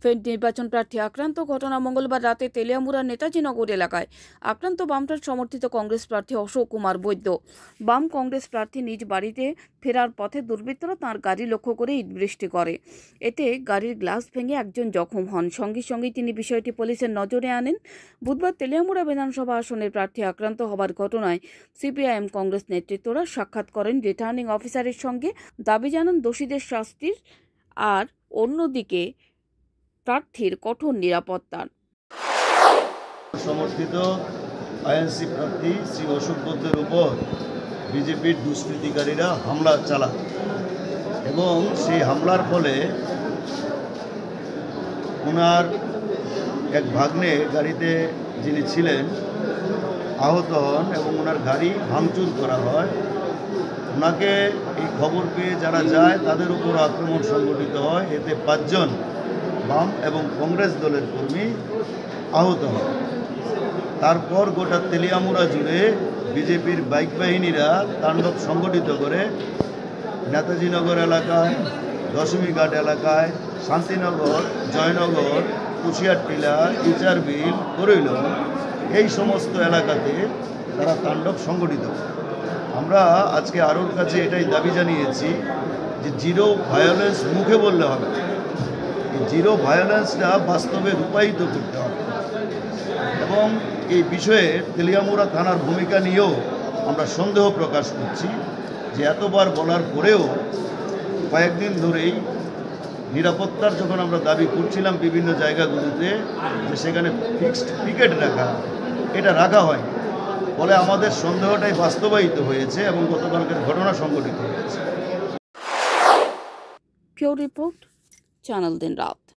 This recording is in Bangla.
ফের নির্বাচন প্রার্থী আক্রান্ত ঘটনা মঙ্গলবার রাতে তেলিয়ামুড়ার নেতাজি নগর এলাকায়। আক্রান্ত বামফ্রন্ট সমর্থিত কংগ্রেস প্রার্থী অশোক কুমার বৈদ্য। বাম কংগ্রেস প্রার্থী নিজ বাড়িতে ফেরার পথে দুর্বৃত্তরা তাঁর গাড়ি লক্ষ্য করে ইট বৃষ্টি করে। এতে গাড়ির গ্লাস ভেঙে একজন জখম হন। সঙ্গে সঙ্গেই তিনি বিষয়টি পুলিশের নজরে আনেন। বুধবার তেলিয়ামুড়া বিধানসভা আসনের প্রার্থী আক্রান্ত হবার ঘটনায় সিপিআইএম কংগ্রেস নেতৃত্বরা সাক্ষাৎ করেন রিটার্নিং অফিসারের সঙ্গে, দাবি জানান দোষীদের শাস্তির আর অন্যদিকে প্রার্থীর কঠোর নিরাপত্তার। সমর্থিত আইএনসি প্রার্থী শ্রী অশোক বৈদ্যের উপর বিজেপির দুষ্কৃতিকারীরা হামলা চালায় এবং সেই হামলার ফলে ওনার এক ভাগ্নে গাড়িতে যিনি ছিলেন আহত হন এবং ওনার গাড়ি ভাঙচুর করা হয়। ওনাকে এই খবর পেয়ে যারা যায় তাদের উপর আক্রমণ সংঘটিত হয়। এতে 5 জন বাম এবং কংগ্রেস দলের কর্মী আহত হয়। তারপর গোটা তেলিয়ামুড়া জুড়ে বিজেপির বাইক বাহিনীরা তাণ্ডব সংগঠিত করে নেতাজি নগর এলাকায়, দশমীঘাট এলাকায়, শান্তিনগর, জয়নগর, কুশিয়ারটিলা, ইচারবিল, করৈল এই সমস্ত এলাকাতে তারা তাণ্ডব সংগঠিত করে। আমরা আজকে আরোর কাছে এটাই দাবি জানিয়েছি যে জিরো ভায়োলেন্স মুখে বললে হবে, জিরো ভায়োলেন্সটা বাস্তবে রূপায়িত করতে হবে এবং এই বিষয়ে তেলিয়ামুড়া থানার ভূমিকা নিয়েও আমরা সন্দেহ প্রকাশ করছি যে এতবার বলার পরেও কয়েকদিন ধরেই নিরাপত্তার যখন আমরা দাবি করছিলাম বিভিন্ন জায়গাগুলোতে যে সেখানে ফিক্সড পিকেট রাখা, এটা রাখা হয়, ফলে আমাদের সন্দেহটাই বাস্তবায়িত হয়েছে এবং গতকালকের ঘটনা সংঘটিত হয়েছে। পিওর রিপোর্ট, চ্যানেল দিন রাত।